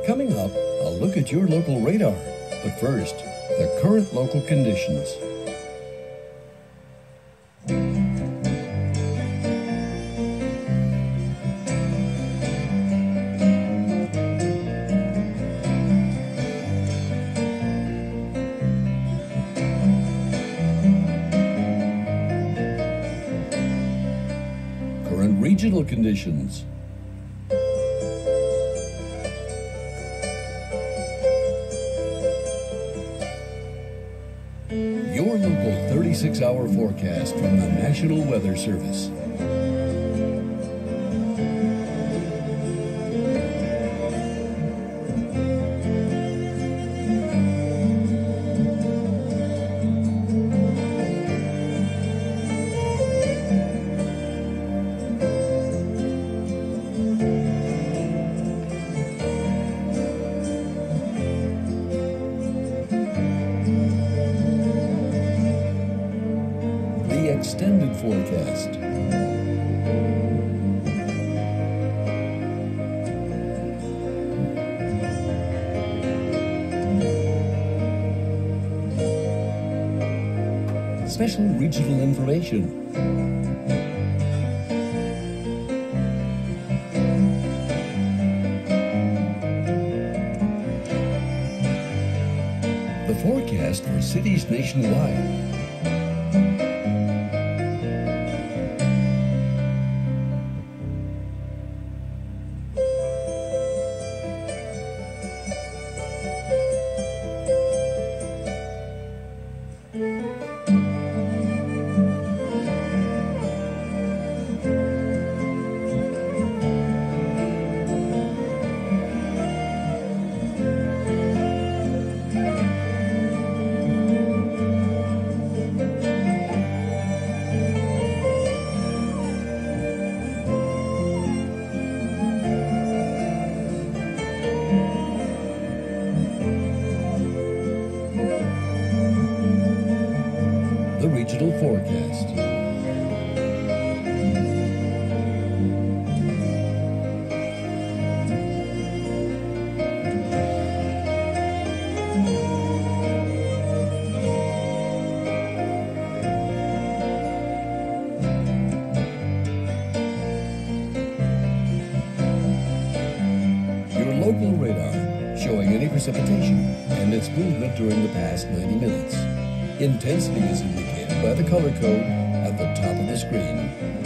Coming up, a look at your local radar. But first, the current local conditions. Current regional conditions. Your local 36-hour forecast from the National Weather Service. Extended forecast. Special regional information. The forecast for cities nationwide. The regional forecast. Your local radar showing any precipitation and its movement during the past 90 minutes. Intensity is indicated by the color code at the top of the screen.